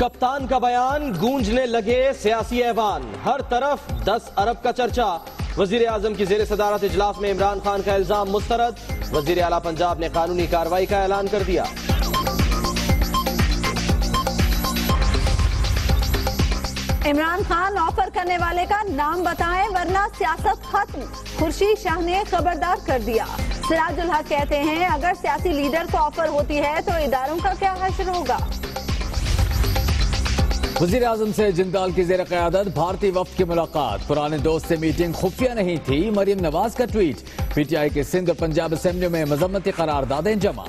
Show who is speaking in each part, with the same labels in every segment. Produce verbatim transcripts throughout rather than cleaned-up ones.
Speaker 1: कप्तान का बयान, गूंजने लगे सियासी ऐवान, हर तरफ दस अरब का चर्चा। वजीर आजम की जेर सदारत इजलास में इमरान खान का इल्जाम मुस्तरद। वजीर आला पंजाब ने कानूनी कार्रवाई का ऐलान कर दिया।
Speaker 2: इमरान खान ऑफर करने वाले का नाम बताएं वरना सियासत खत्म। खुर्शीद शाह ने खबरदार कर दिया। सिराजुल हक कहते हैं अगर सियासी लीडर को ऑफर होती है तो इदारों का क्या हश्र होगा।
Speaker 3: वजीर आजम से जिंदाल की जेर क़यादत भारतीय वफ्द की मुलाकात, पुराने दोस्त से मीटिंग खुफिया नहीं थी। मरियम नवाज का ट्वीट। पीटीआई के सिंध और पंजाब असेंबली में मजम्मती करारदादें जमा।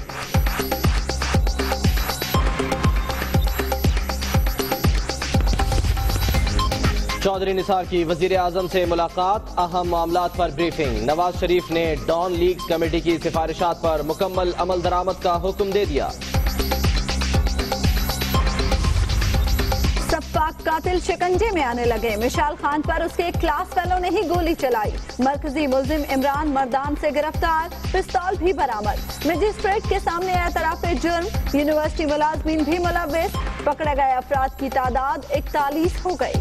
Speaker 1: चौधरी निसार की वजीर आजम से मुलाकात, अहम मामलात पर ब्रीफिंग। नवाज शरीफ ने डॉन लीग्स कमेटी की सिफारिशात पर मुकम्मल अमल दरामद का हुक्म दे दिया।
Speaker 2: सफाक कातिल शिकंजे में आने लगे। मिशाल खान पर उसके क्लास फेलो ने ही गोली चलाई। मरकजी मुल्जिम इमरान मर्दान से गिरफ्तार, पिस्तौल भी बरामद। मजिस्ट्रेट के सामने एतराफ़े जुर्म, यूनिवर्सिटी मुलाजमीन भी मुलव्विस। पकड़े गए अफराद की तादाद इकतालीस हो गई।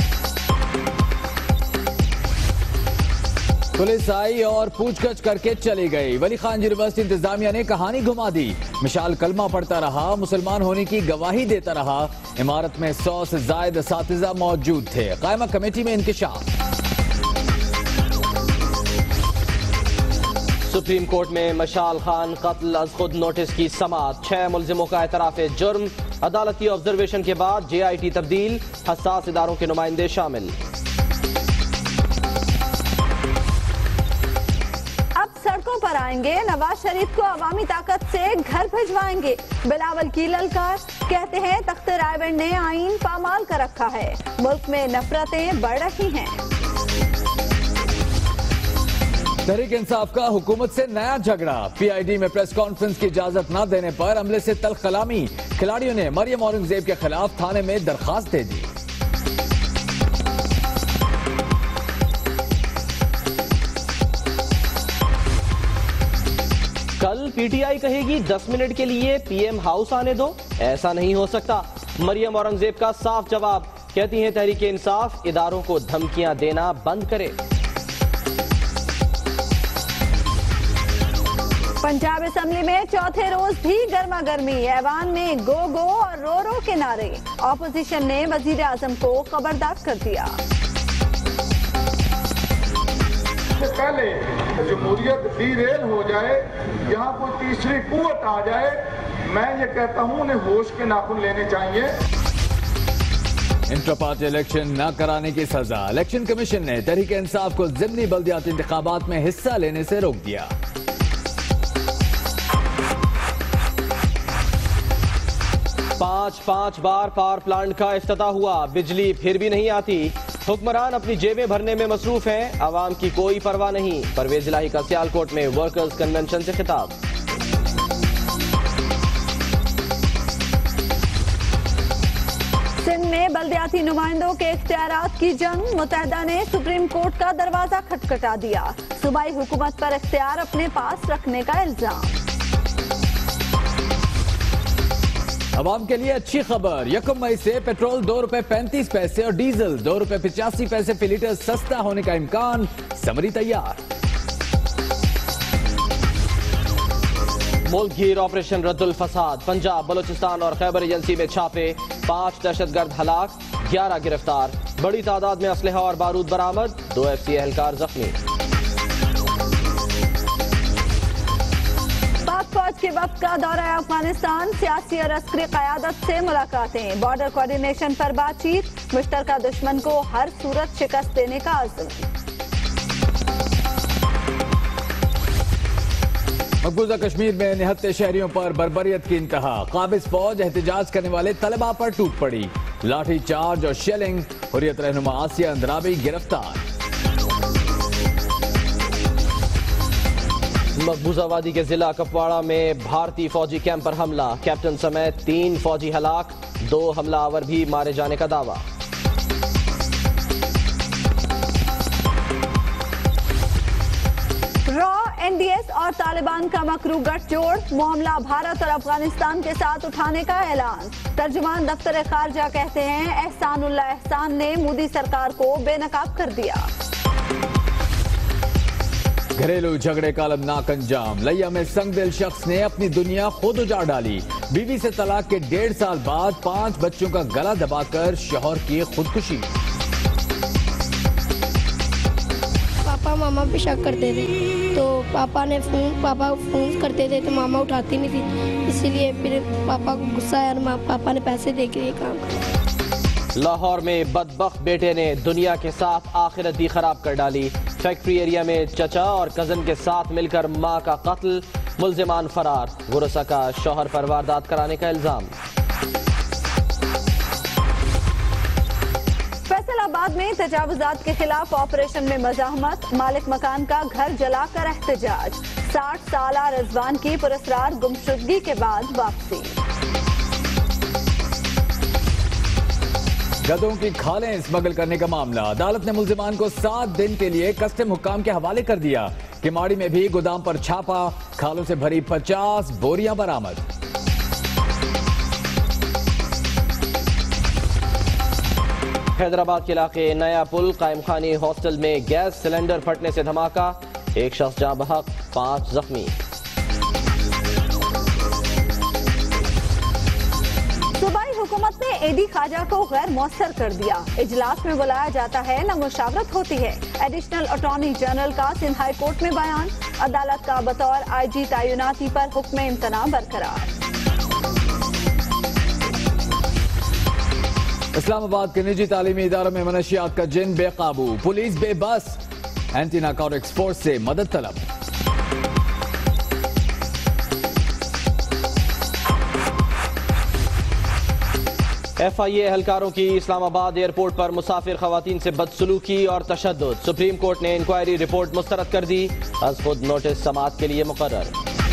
Speaker 3: पुलिस आई और पूछगछ करके चली गई। वली खान यूनिवर्सिटी इंतजामिया ने कहानी घुमा दी। मिशाल कलमा पढ़ता रहा, मुसलमान होने की गवाही देता रहा। इमारत में सौ से ज्यादा असातिज़ा मौजूद थे। कायमा कमेटी में इंकिशाफ।
Speaker 1: सुप्रीम कोर्ट में मशाल खान कत्ल अज खुद नोटिस की समाअत। छह मुल्जिमों का एतराफ़े जुर्म। अदालती ऑब्जर्वेशन के बाद जे आई टी तब्दील, हसास इदारों के नुमाइंदे शामिल।
Speaker 2: सड़कों पर आएंगे, नवाज शरीफ को अवामी ताकत से घर भिजवाएंगे। बिलावल की ललकार, कहते हैं तख्त रायवेंड ने आईन पामाल कर रखा है। मुल्क में नफरतें बढ़ रही हैं।
Speaker 3: तहरीक इंसाफ का हुकूमत से नया झगड़ा। पीआईडी में प्रेस कॉन्फ्रेंस की इजाजत न देने पर अमले से तल्ख कलामी। खिलाड़ियों ने मरियम औरंगजेब के खिलाफ थाने में दरखास्त दे दी।
Speaker 1: कल पीटीआई कहेगी दस मिनट के लिए पीएम हाउस आने दो, ऐसा नहीं हो सकता। मरियम औरंगजेब का साफ जवाब, कहती हैं तहरीक इंसाफ इदारों को धमकियां देना बंद करे।
Speaker 2: पंजाब असेंबली में चौथे रोज भी गर्मा गर्मी। ऐवान में गो गो और रो रो के नारे। ऑपोजिशन ने वजीर आजम को खबरदार कर दिया।
Speaker 4: पहले जमहूरियत डीरेल हो जाए, यहाँ कोई तीसरी कुव्वत आ जाए, मैं ये कहता हूँ उन्हें होश के नाखून लेने चाहिए।
Speaker 3: इंटर पार्टी इलेक्शन न कराने की सजा। इलेक्शन कमीशन ने तहरीक इंसाफ को ज़िमनी बल्दियाती इंतखाबात में हिस्सा लेने से रोक दिया।
Speaker 1: पांच पांच बार पावर प्लांट का इफ्तिताह हुआ, बिजली फिर भी नहीं आती। हुक्मरान अपनी जेबें भरने में मसरूफ हैं, आवाम की कोई परवाह नहीं। परवेज इलाही का सियालकोट में वर्कर्स कन्वेंशन से खिताब।
Speaker 2: सिंध में बल्दियाती नुमाइंदों के इख्तियारात की जंग। मुत्तहिदा ने सुप्रीम कोर्ट का दरवाजा खटखटा दिया। सूबाई हुकूमत पर इख्तियार अपने पास रखने का इल्जाम।
Speaker 3: अवाम के लिए अच्छी खबर, यकम मई से पेट्रोल दो रुपए पैंतीस पैसे और डीजल दो रुपए पिचासी पैसे फी लीटर सस्ता होने का इम्कान। समरी तैयार।
Speaker 1: मुल्क गिर ऑपरेशन रद्दुल फसाद। पंजाब, बलोचिस्तान और खैबर एजेंसी में छापे। पांच दहशतगर्द हलाक, ग्यारह गिरफ्तार। बड़ी तादाद में असलहा और बारूद बरामद। दो एफ सी एहलकार जख्मी।
Speaker 2: फौज के वक्त का दौरा अफगानिस्तान। सियासी और अस्करी क़यादत से मुलाकातें। बॉर्डर कोऑर्डिनेशन पर बातचीत। मुश्तरका दुश्मन को हर सूरत शिकस्त देने का अज़्म।
Speaker 3: मकबूजा कश्मीर में निहत्ते शहरियों पर बर्बरियत की इंतहा। काबिज फौज एहतजाज करने वाले तलबा पर टूट पड़ी। लाठी चार्ज और शेलिंग। हुर्रियत रहनुमा आसिया अंद्राबी गिरफ्तार।
Speaker 1: मकबूजा वादी के जिला कपवाड़ा में भारतीय फौजी कैंप पर हमला। कैप्टन समेत तीन फौजी हलाक, दो हमलावर भी मारे जाने का दावा।
Speaker 2: रॉ एनडीए यूएस और तालिबान का मकरू गठजोड़, मामला भारत और अफगानिस्तान के साथ उठाने का ऐलान। तर्जुमान दफ्तर खारजा कहते हैं एहसानुल्लाह एहसान ने मोदी सरकार को बेनकाब कर दिया।
Speaker 3: घरेलू झगड़े का अलमनाक अंजाम, लिया में संगदिल शख्स ने अपनी दुनिया खुद उजाड़ डाली। बीवी से तलाक के डेढ़ साल बाद पांच बच्चों का गला दबाकर शौहर की खुदकुशी।
Speaker 5: पापा मामा पे शक करते थे, तो पापा ने फोन पापा फोन करते थे तो मामा उठाती नहीं थी, इसीलिए फिर पापा को गुस्सा आया और पापा ने पैसे दे के ये काम किया।
Speaker 1: लाहौर में बदबख्त बेटे ने दुनिया के साथ आखिरत भी खराब कर डाली। फैक्ट्री एरिया में चचा और कजन के साथ मिलकर मां का कत्ल, मुल्जिमान फरार। गुरसा का शौहर पर वारदात कराने का इल्जाम।
Speaker 2: फैसलाबाद में तजावुजात के खिलाफ ऑपरेशन में मजाहमत, मालिक मकान का घर जलाकर एहतजाज। साठ साल रिजवान की पुरस्कार गुमशुदगी के बाद वापसी।
Speaker 3: गधों की खालें स्मगल करने का मामला, अदालत ने मुल्जिमान को सात दिन के लिए कस्टम हुक्काम के हवाले कर दिया। किमाड़ी में भी गोदाम पर छापा, खालों से भरी पचास बोरियां बरामद।
Speaker 1: हैदराबाद के इलाके नया पुल कायम खानी हॉस्टल में गैस सिलेंडर फटने से धमाका, एक शख्स जाँ बहक, पांच जख्मी।
Speaker 2: सूबाई हुकूमत ने एडी खाजा को गैर मौसर कर दिया। इजलास में बुलाया जाता है न मुशावरत होती है। एडिशनल अटॉर्नी जनरल का सिंध हाई कोर्ट में बयान, अदालत का बतौर आईजी तैनाती पर हुक्म इम्तना बरकरार।
Speaker 3: इस्लामाबाद के निजी तालीमी इदारों में मनशियात का जिन बेकाबू, पुलिस बेबस, एंटी नारकोटिक्स फोर्स से मदद तलब।
Speaker 1: एफ आई ए एहलकारों की इस्लामाबाद एयरपोर्ट पर मुसाफिर खवातीन से बदसलूकी और तशद्दुद, सुप्रीम कोर्ट ने इंक्वायरी रिपोर्ट मुस्तरद कर दी। अज खुद नोटिस समाअत के लिए मुकर्रर।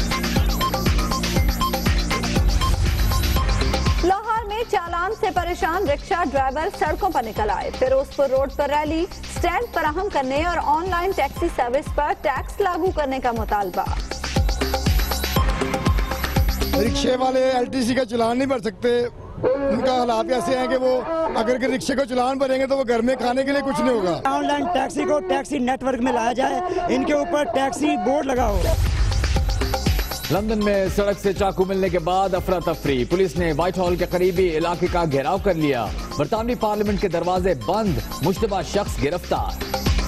Speaker 2: लाहौर में चालान से परेशान रिक्शा ड्राइवर सड़कों पर निकल आए। फिरोजपुर रोड पर रैली, स्टैंड फराहम करने और ऑनलाइन टैक्सी सर्विस पर टैक्स लागू करने का मुतालबा।
Speaker 6: रिक्शे वाले एल टी सी का चालान नहीं भर सकते, उनका हालात ऐसे हैं कि वो अगर रिक्शे को चालान भरेंगे तो वो घर में खाने के लिए कुछ नहीं होगा।
Speaker 7: ऑनलाइन टैक्सी को टैक्सी नेटवर्क में लाया जाए, इनके ऊपर टैक्सी बोर्ड लगाओ।
Speaker 3: लंदन में सड़क से चाकू मिलने के बाद अफरा तफरी, पुलिस ने व्हाइट हॉल के करीबी इलाके का घेराव कर लिया। बरतानवी पार्लियामेंट के दरवाजे बंद, मुश्तबा शख्स गिरफ्तार।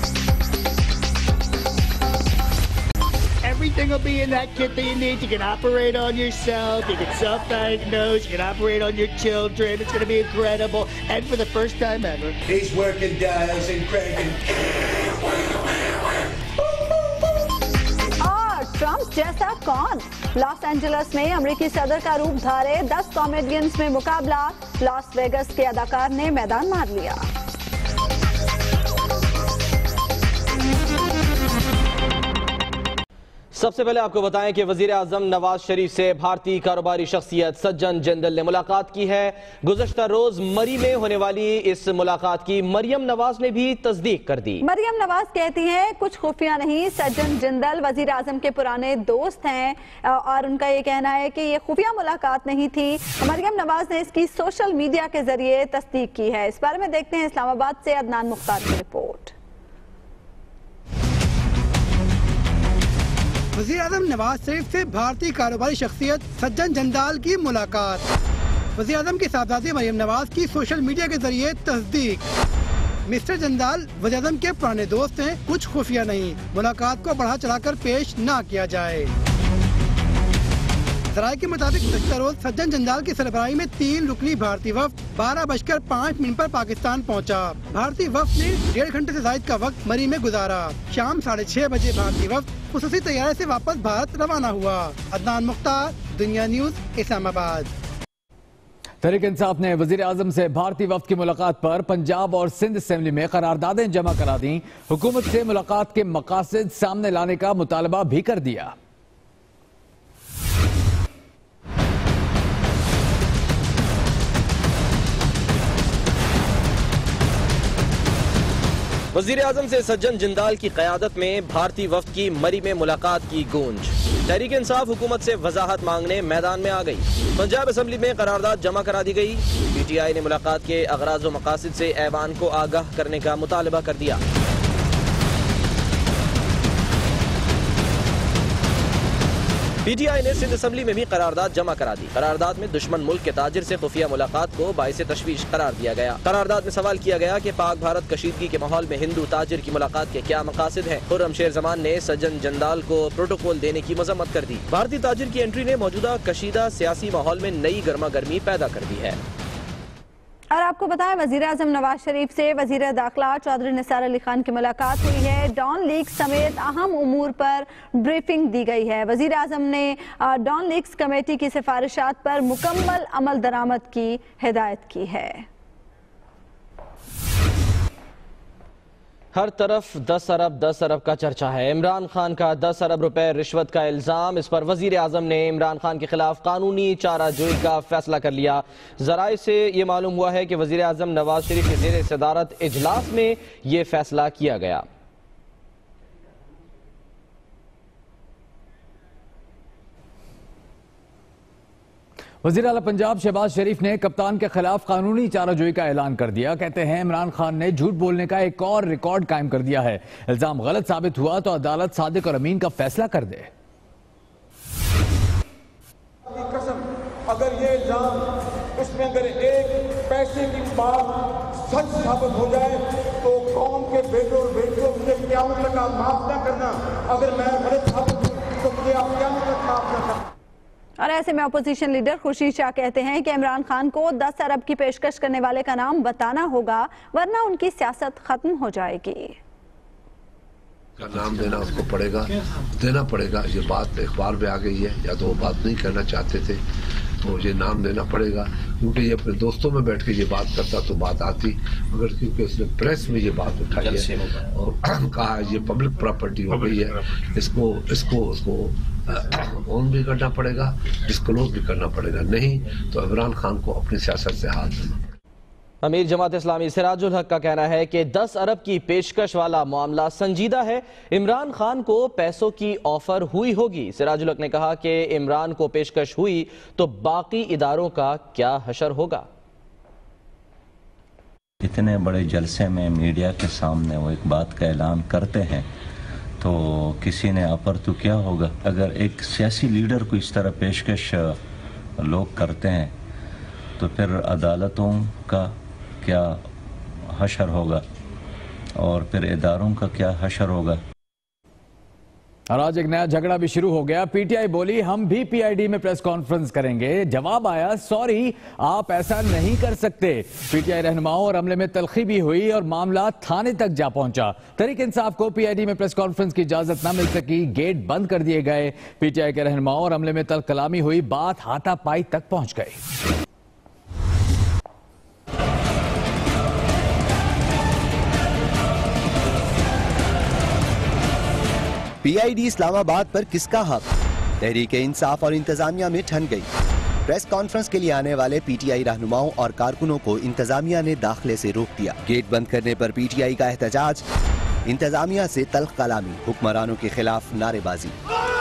Speaker 8: Everything will be in that kit that you need. You can operate on yourself, you can self-diagnose, you can operate on your children. It's going to be incredible. And for the first time ever,
Speaker 9: he's working dials and cranking.
Speaker 2: और Trump जैसा कौन? Los Angeles में अमेरिकी सदर का रूप धारे दस कॉमेडियंस में मुकाबला, लॉस वेगस के अदाकार ने मैदान मार लिया।
Speaker 1: सबसे पहले आपको बताएं कि वजीर आजम नवाज शरीफ से भारतीय कारोबारी शख्सियत सज्जन जिंदल ने मुलाकात की है। गुज़श्ता रोज मरी में होने वाली इस मुलाकात की मरियम नवाज ने भी तस्दीक कर दी।
Speaker 2: मरियम नवाज कहती हैं कुछ खुफिया नहीं, सज्जन जिंदल वजीर आजम के पुराने दोस्त हैं और उनका ये कहना है कि ये खुफिया मुलाकात नहीं थी। मरियम नवाज ने इसकी सोशल मीडिया के जरिए तस्दीक की है। इस बारे में देखते हैं इस्लामाबाद से अदनान मुख्तार की रिपोर्ट।
Speaker 10: वज़ीर आज़म नवाज शरीफ से भारतीय कारोबारी शख्सियत सज्जन जिंदाल की मुलाकात। वज़ीर आज़म की साहबजादी मरियम नवाज की सोशल मीडिया के जरिए तस्दीक। मिस्टर जिंदाल वज़ीर आज़म के पुराने दोस्त हैं, कुछ खुफिया नहीं, मुलाकात को बढ़ा चढ़ाकर पेश न किया जाए। जराये के मुताबिक गुज़श्ता रोज सज्जन जिंदाल की सरबराही में तीन रुकनी भारतीय वफ्द बारह बजकर पाँच मिनट पर पाकिस्तान पहुंचा। भारतीय वफ्द ने डेढ़ घंटे से ज्यादा का वक्त मरी में गुजारा। शाम साढ़े छह बजे भारतीय वफ्द खुसूसी तैयारी से वापस भारत रवाना हुआ। अदनान मुख्तार, दुनिया न्यूज, इस्लामाबाद।
Speaker 3: तहरीक इंसाफ ने वजीर आजम से भारतीय वफ्द की मुलाकात पर पंजाब और सिंध असेंबली में करारदादें जमा करा दी। हुकूमत से मुलाकात के मकासद सामने लाने का मुतालबा भी कर दिया।
Speaker 1: वजीर आजम से सज्जन जिंदाल की क़यादत में भारतीय वफ्द की मरी में मुलाकात की गूंज। तहरीक इंसाफ हुकूमत से वजाहत मांगने मैदान में आ गई। पंजाब असम्बली में करारदाद जमा करा दी गई। पी टी आई ने मुलाकात के अगराज व मकासिद से ऐवान को आगाह करने का मुतालबा कर दिया। पी टी आई ने सिंध असम्बली में भी करारदाद जमा करा दी। करारदाद में दुश्मन मुल्क के ताजिर से खुफिया मुलाकात को बाइस तशवीश करार दिया गया। करारदाद में सवाल किया गया कि पाक भारत कशीदगी के माहौल में हिंदू ताजिर की मुलाकात के क्या मकासद हैं। खुर्रम शेर जमान ने सज्जन जिंदाल को प्रोटोकॉल देने की मजम्मत कर दी। भारतीय ताजिर की एंट्री ने मौजूदा कशीदा सियासी माहौल में नई गर्मा गर्मी पैदा कर दी है।
Speaker 2: और आपको बताएं, वजीर आजम नवाज शरीफ से वजीर दाखिला चौधरी निसार अली खान की मुलाकात हुई है। डॉन लीक्स समेत अहम उमूर पर ब्रीफिंग दी गई है। वजीर आजम ने डॉन लीक्स कमेटी की सिफारिशात पर मुकम्मल अमल दरामद की हिदायत की है।
Speaker 1: हर तरफ दस अरब दस अरब का चर्चा है। इमरान खान का दस अरब रुपए रिश्वत का इल्जाम। इस पर वजीर आजम ने इमरान खान के खिलाफ कानूनी चाराजोई का फैसला कर लिया। जराए से ये मालूम हुआ है कि वजीर आजम नवाज शरीफ के ज़ेर सदारत इजलास में ये फैसला किया गया।
Speaker 3: वज़ीर आला पंजाब शहबाज शरीफ ने कप्तान के खिलाफ कानूनी चाराजोई का ऐलान कर दिया। कहते हैं इमरान खान ने झूठ बोलने का एक और रिकॉर्ड कायम कर दिया है। इल्जाम गलत साबित हुआ तो अदालत सादिक और अमीन का फैसला कर दे।
Speaker 11: कसम, अगर ये इल्जाम उसमें अगर एक पैसे की बात सच साबित हो जाए तो कौम के बेटों और बेटियों मुझे क़यामत तक आप माफ न करना। अगर मैं गलत साबित हूं तो मुझे आप क़यामत तक माफ न करना।
Speaker 2: और ऐसे में अपोजिशन लीडर खुर्शीद शाह कहते हैं कि इमरान खान को दस अरब की पेशकश करने वाले का नाम बताना होगा, वरना उनकी सियासत खत्म हो जाएगी।
Speaker 12: का नाम देना उसको पड़ेगा, देना पड़ेगा। ये बात अखबार में आ गई है, या तो वो बात नहीं करना चाहते थे तो ये नाम देना पड़ेगा, क्योंकि ये अपने दोस्तों में बैठ के ये बात करता तो बात आती, मगर क्योंकि उसने प्रेस में ये बात उठाई है और कहा ये पब्लिक प्रॉपर्टी हो गई है, इसको इसको उसको ऑन भी करना पड़ेगा, डिस्क्लोज भी करना पड़ेगा, नहीं तो इमरान खान को अपनी सियासत से हाथ देना।
Speaker 1: अमीर जमात इस्लामी सिराजुल हक का कहना है कि दस अरब की पेशकश वाला मामला संजीदा है। इमरान खान को पैसों की ऑफर हुई होगी। सिराजुल हक ने कहा कि इमरान को पेशकश हुई तो बाकी इदारों का क्या हशर होगा।
Speaker 13: इतने बड़े जलसे में मीडिया के सामने वो एक बात का ऐलान करते हैं तो किसी ने अपर तो क्या होगा। अगर एक सियासी लीडर को इस तरह पेशकश लोग करते हैं तो फिर अदालतों का क्या हशर होगा और फिर इदारों का क्या हशर होगा।
Speaker 3: और आज एक नया झगड़ा भी शुरू हो गया। पीटीआई बोली हम भी पीआईडी में प्रेस कॉन्फ्रेंस करेंगे। जवाब आया सॉरी आप ऐसा नहीं कर सकते। पीटीआई रहनुमाओं और हमले में तलखी भी हुई और मामला थाने तक जा पहुंचा। तहरीक इंसाफ को पीआईडी में प्रेस कॉन्फ्रेंस की इजाजत न मिल सकी, गेट बंद कर दिए गए। पीटीआई के रहनुमाओं और हमले में तल्ख कलामी हुई, बात हाथापाई तक पहुंच गई।
Speaker 14: पीआईडी इस्लामाबाद पर किसका हक? तहरीक इंसाफ और इंतजामिया में ठन गई। प्रेस कॉन्फ्रेंस के लिए आने वाले पीटीआई रहनुमाओं और कारकुनों को इंतजामिया ने दाखिले से रोक दिया। गेट बंद करने पर पीटीआई का एहतजाज, इंतजामिया से तल्ख कलामी, हुक्मरानों के खिलाफ नारेबाजी।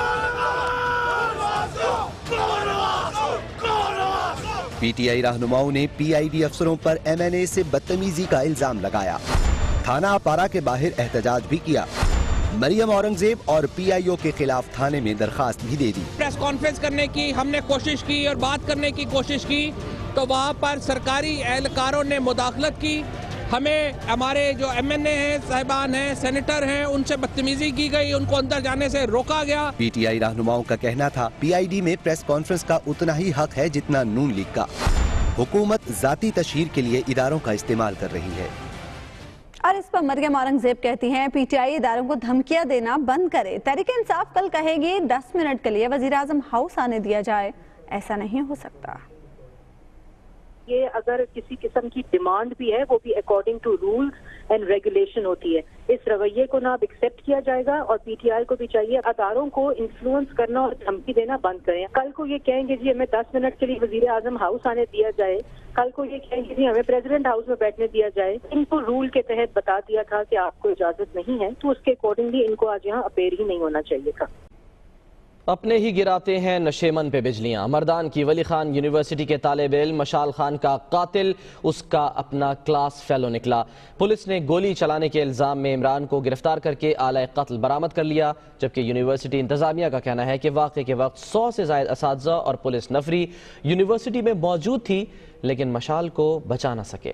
Speaker 14: पीटीआई रहनुमाओं ने पीआईडी अफसरों पर एमएनए से बदतमीजी का इल्जाम लगाया। थाना अपारा के बाहर एहतजाज भी किया। मरियम औरंगजेब और पीआईओ के खिलाफ थाने में दरखास्त भी दे दी।
Speaker 15: प्रेस कॉन्फ्रेंस करने की हमने कोशिश की और बात करने की कोशिश की तो वहाँ पर सरकारी एहलकारों ने मुदाखलत की। हमें हमारे जो एमएनए हैं, साहिबान हैं, सेनेटर हैं, उनसे बदतमीजी की गई, उनको अंदर जाने से रोका गया।
Speaker 14: पीटीआई रहनुमाओं का कहना था पीआईडी में प्रेस कॉन्फ्रेंस का उतना ही हक है जितना नून लीग का। हुकूमत जाती तशहीर के लिए इदारों का इस्तेमाल कर रही है।
Speaker 2: और इस पर मरियम औरंगजेब कहती हैं पीटीआई इदारों को धमकियां देना बंद करे। तहरीक इंसाफ कल कहेगी दस मिनट के लिए वजीर आजम हाउस आने दिया जाए, ऐसा नहीं हो सकता।
Speaker 16: ये अगर किसी किस्म की डिमांड भी है वो भी according to rules and regulation होती है। इस रवैये को ना अब एक्सेप्ट किया जाएगा और पीटीआई को भी चाहिए अदारों को इन्फ्लुएंस करना और धमकी देना बंद करें। कल को ये कहेंगे जी हमें दस मिनट के लिए वजीर आजम हाउस आने दिया जाए कल को ये कहेंगे कि हमें प्रेसिडेंट हाउस में बैठने दिया जाए, इनको रूल के तहत बता दिया था कि आपको इजाजत नहीं है, तो उसके अकॉर्डिंगली इनको आज यहाँ अपेयर ही नहीं होना चाहिए था।
Speaker 1: अपने ही गिराते हैं नशेमन पे बिजलियां। मर्दान की वली खान यूनिवर्सिटी के तालिब इल्म मशाल खान का कातिल उसका अपना क्लास फेलो निकला। पुलिस ने गोली चलाने के इल्जाम में इमरान को गिरफ्तार करके आला कत्ल बरामद कर लिया, जबकि यूनिवर्सिटी इंतजामिया का कहना है कि वाक़े के वक्त सौ से ज़ायद असातिज़ा और पुलिस नफरी यूनिवर्सिटी में मौजूद थी, लेकिन मशाल को बचा न सके।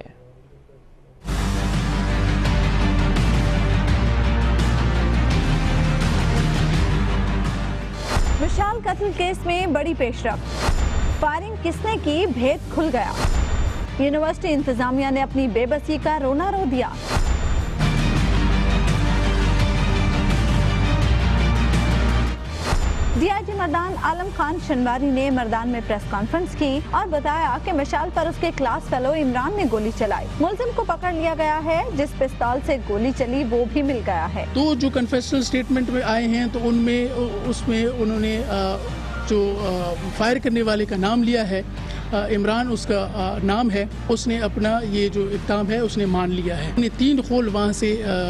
Speaker 2: मिशाल कत्ल केस में बड़ी पेशरफ, फायरिंग किसने की भेद खुल गया। यूनिवर्सिटी इंतजामिया ने अपनी बेबसी का रोना रो दिया। डीआईजी मर्दान आलम खान शनवारी ने मर्दान में प्रेस कॉन्फ्रेंस की और बताया कि मिशाल पर उसके क्लास फेलो इमरान ने गोली चलाई। मुलजिम को पकड़ लिया गया है, जिस पिस्तौल से गोली चली वो भी मिल गया है।
Speaker 17: तो जो कन्फेशनल स्टेटमेंट में आए हैं तो उनमें उसमें उन्होंने जो फायर करने वाले का नाम लिया है, इमरान उसका नाम है, उसने अपना ये जो इक़दाम है उसने मान लिया है। उन्हें तीन खोल वहाँ से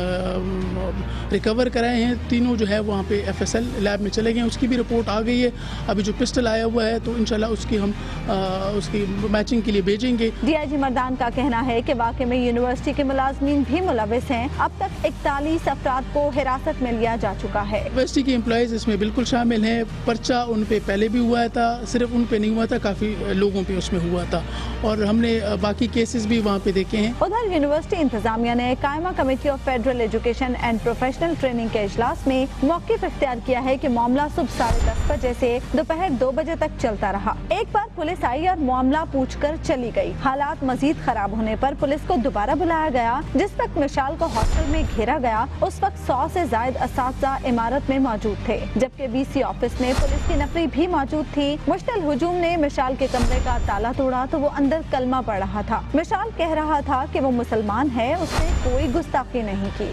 Speaker 17: रिकवर कराए हैं, तीनों जो है वहाँ पे एफएसएल लैब में चले गए हैं, उसकी भी रिपोर्ट आ गई है। अभी जो पिस्टल आया हुआ है तो इंशाल्लाह उसकी हम आ, उसकी मैचिंग के लिए भेजेंगे।
Speaker 2: डीआईजी मर्दान का कहना है कि वाकई में यूनिवर्सिटी के मुलाजमीन भी मुलविस हैं। अब तक इकतालीस अफराद को हिरासत में लिया जा चुका है।
Speaker 17: यूनिवर्सिटी के एम्प्लॉयज इसमें बिल्कुल शामिल हैं। पर्चा उन पे पहले भी हुआ था, सिर्फ उन पे नहीं हुआ था, काफी लोगों पे उसमें हुआ था और हमने बाकी केसेस भी वहाँ पे देखे हैं।
Speaker 2: उधर यूनिवर्सिटी इंतजामिया ने कायमा committee of federal education and professional training के इजलास में मौक़िफ़ इख्तियार किया है कि मामला सुबह साढ़े दस बजे से दोपहर दो बजे तक चलता रहा। एक बार पुलिस आई और मामला पूछकर चली गई। हालात मजीद खराब होने पर पुलिस को दोबारा बुलाया गया। जिस वक्त मिशाल को हॉस्टल में घेरा गया उस वक्त सौ से जायद असातिज़ा इमारत में मौजूद थे, जबकि बीसी ऑफिस में पुलिस की नफरी भी मौजूद थी। मुश्तल हुजूम ने मिशाल के कमरे का ताला तोड़ा तो वो अंदर कलमा पढ़ रहा था। मिशाल कह रहा था कि वो मुसलमान है, उसने कोई गुस्ताखी नहीं की।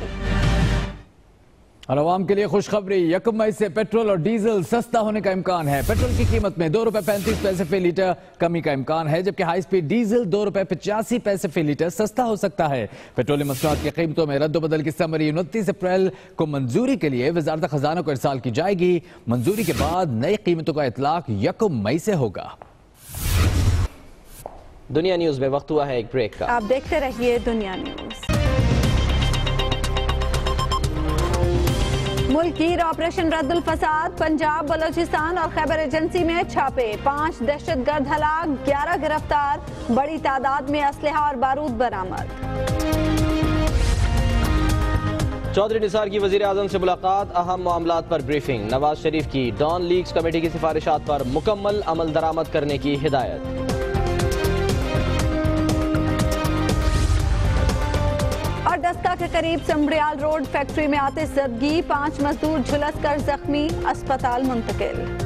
Speaker 3: और आवाम के लिए खुशखबरी, यकम मई से पेट्रोल और डीजल सस्ता होने का इम्कान है। पेट्रोल की कीमत में दो रुपए पैंतीस पैसे फी लीटर कमी का इम्कान है, जबकि हाई स्पीड डीजल दो रुपए पचासी पैसे फी लीटर सस्ता हो सकता है। पेट्रोलियम मसनूआत की कीमतों में रद्द-बदल की समरी उनतीस अप्रैल को मंजूरी के लिए वजारत खजाना को इरसाल की जाएगी। मंजूरी के बाद नई कीमतों का इतलाक यकम मई से होगा।
Speaker 1: दुनिया न्यूज में वक्त हुआ है एक ब्रेक का।
Speaker 2: आप देखते रहिए दुनिया न्यूज। मुल्कीर ऑपरेशन रद्दुल फसाद, पंजाब, बलोचिस्तान और खैबर एजेंसी में छापे, पांच दहशतगर्द हलाक, ग्यारह गिरफ्तार, बड़ी तादाद में असलहा और बारूद बरामद।
Speaker 1: चौधरी निसार की वजीर आजम से मुलाकात, अहम मामलात पर ब्रीफिंग। नवाज शरीफ की डॉन लीग्स कमेटी की सिफारिशात पर मुकम्मल अमल दरामद करने की हिदायत।
Speaker 2: और दस्का के करीब संबरियाल रोड फैक्ट्री में आतिशज़दगी, पांच मजदूर झुलस कर जख्मी, अस्पताल मुंतकिल।